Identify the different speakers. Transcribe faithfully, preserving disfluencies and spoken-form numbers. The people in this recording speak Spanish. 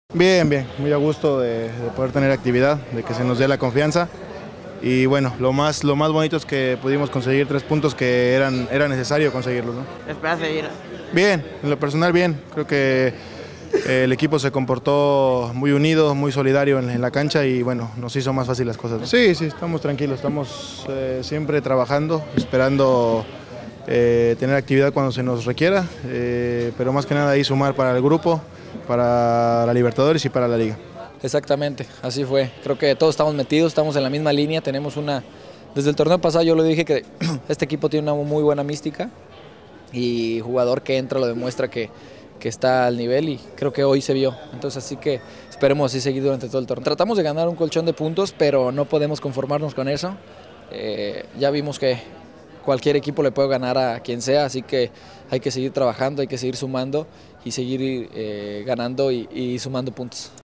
Speaker 1: Bien, bien, muy a gusto de, de poder tener actividad, de que se nos dé la confianza y bueno, lo más, lo más bonito es que pudimos conseguir tres puntos que eran, era necesario conseguirlos, ¿no?
Speaker 2: ¿Esperas seguir?
Speaker 1: Bien, en lo personal bien, creo que eh, el equipo se comportó muy unido, muy solidario en, en la cancha y bueno, nos hizo más fácil las cosas, ¿no? Sí, sí, estamos tranquilos, estamos eh, siempre trabajando, esperando eh, tener actividad cuando se nos requiera, eh, pero más que nada ahí sumar para el grupo, para la Libertadores y para la Liga.
Speaker 3: Exactamente, así fue. Creo que todos estamos metidos, estamos en la misma línea, tenemos una... Desde el torneo pasado yo lo dije que este equipo tiene una muy buena mística y jugador que entra lo demuestra que, que está al nivel y creo que hoy se vio. Entonces así que esperemos así seguir durante todo el torneo. Tratamos de ganar un colchón de puntos, pero no podemos conformarnos con eso. Eh, ya vimos que cualquier equipo le puede ganar a quien sea, así que hay que seguir trabajando, hay que seguir sumando y seguir eh, ganando y, y sumando puntos.